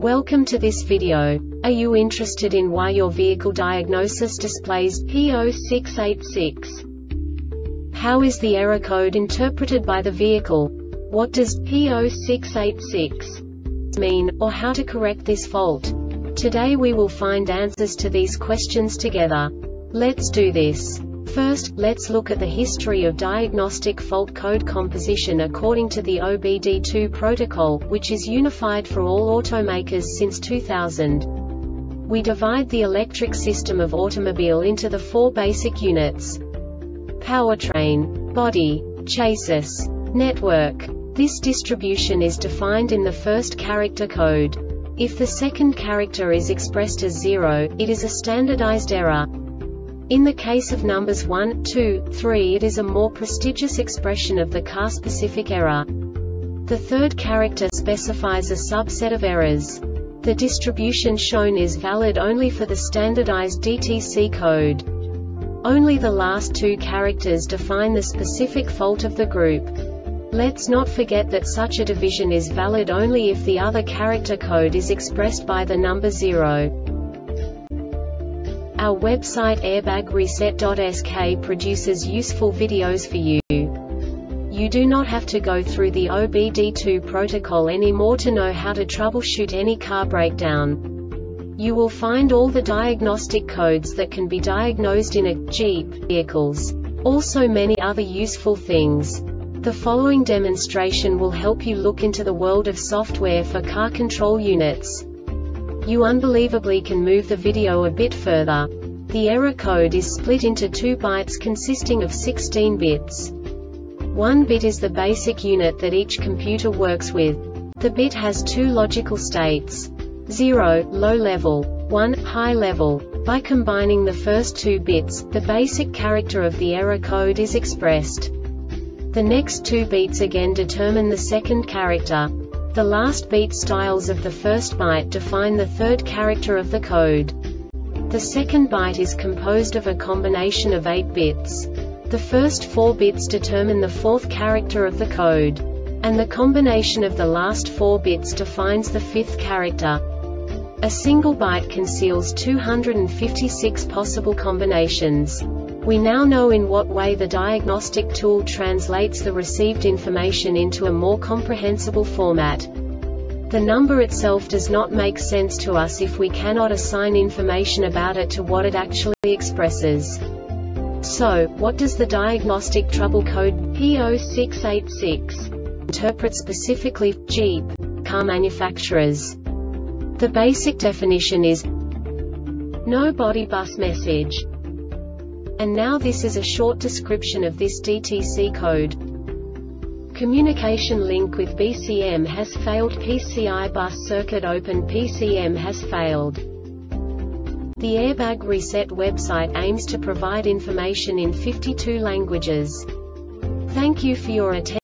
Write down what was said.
Welcome to this video. Are you interested in why your vehicle diagnosis displays P0686? How is the error code interpreted by the vehicle? What does P0686 mean, or how to correct this fault? Today we will find answers to these questions together. Let's do this. First, let's look at the history of diagnostic fault code composition according to the OBD2 protocol, which is unified for all automakers since 2000. We divide the electric system of automobile into the four basic units: powertrain, body, chassis, network. This distribution is defined in the first character code. If the second character is expressed as 0, it is a standardized error. In the case of numbers 1, 2, 3, it is a more prestigious expression of the car-specific error. The third character specifies a subset of errors. The distribution shown is valid only for the standardized DTC code. Only the last two characters define the specific fault of the group. Let's not forget that such a division is valid only if the other character code is expressed by the number 0. Our website airbagreset.sk produces useful videos for you. You do not have to go through the OBD2 protocol anymore to know how to troubleshoot any car breakdown. You will find all the diagnostic codes that can be diagnosed in a Jeep vehicles. Also many other useful things. The following demonstration will help you look into the world of software for car control units. You unbelievably can move the video a bit further. The error code is split into 2 bytes consisting of 16 bits. 1 bit is the basic unit that each computer works with. The bit has 2 logical states: 0, low level, 1, high level. By combining the first 2 bits, the basic character of the error code is expressed. The next 2 beats again determine the second character. The last beat styles of the first byte define the third character of the code. The second byte is composed of a combination of 8 bits. The first 4 bits determine the fourth character of the code. And the combination of the last 4 bits defines the fifth character. A single byte conceals 256 possible combinations. We now know in what way the diagnostic tool translates the received information into a more comprehensible format. The number itself does not make sense to us if we cannot assign information about it to what it actually expresses. So, what does the diagnostic trouble code P0686 interpret specifically for Jeep car manufacturers? The basic definition is no body bus message. And now this is a short description of this DTC code. Communication link with BCM has failed. PCI bus circuit open. PCM has failed. The Airbag Reset website aims to provide information in 52 languages. Thank you for your attention.